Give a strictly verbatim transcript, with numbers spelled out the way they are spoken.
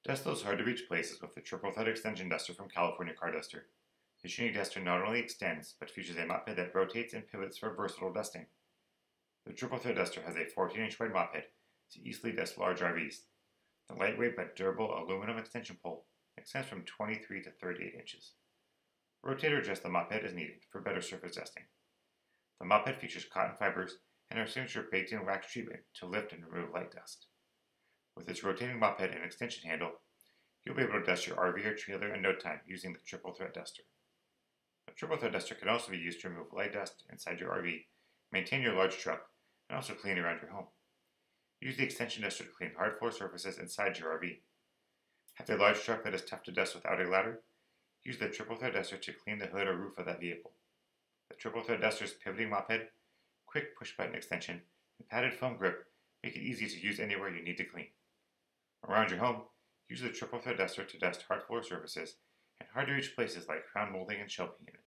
Dust those hard-to-reach places with the triple thread extension duster from California Car Duster. This unique duster not only extends, but features a mop head that rotates and pivots for versatile dusting. The triple thread duster has a fourteen inch wide mop head to easily dust large R Vs. The lightweight but durable aluminum extension pole extends from twenty-three to thirty-eight inches. Rotate or adjust the mop head as needed for better surface dusting. The mop head features cotton fibers and our signature baked-in wax treatment to lift and remove light dust. With its rotating mop head and extension handle, you'll be able to dust your R V or trailer in no time using the triple thread duster. The triple thread duster can also be used to remove light dust inside your R V, maintain your large truck, and also clean around your home. Use the extension duster to clean hard floor surfaces inside your R V. Have a large truck that is tough to dust without a ladder? Use the triple thread duster to clean the hood or roof of that vehicle. The triple thread duster's pivoting mop head, quick push button extension, and padded foam grip make it easy to use anywhere you need to clean. Around your home, use the triple thread duster to dust hard floor surfaces and hard to reach places like crown molding and shelving units.